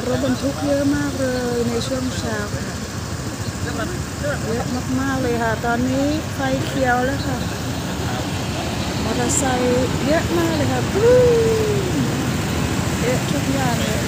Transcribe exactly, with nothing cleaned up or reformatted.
รถบรรทุกเยอะมากเลยในช่วงเช้าค่ะเยอะมากๆเลยค่ะตอนนี้ไฟเขียวแล้วค่ะมอเตอร์ไซค์เยอะมากเลยค่ะเยอะทุกอย่างเลย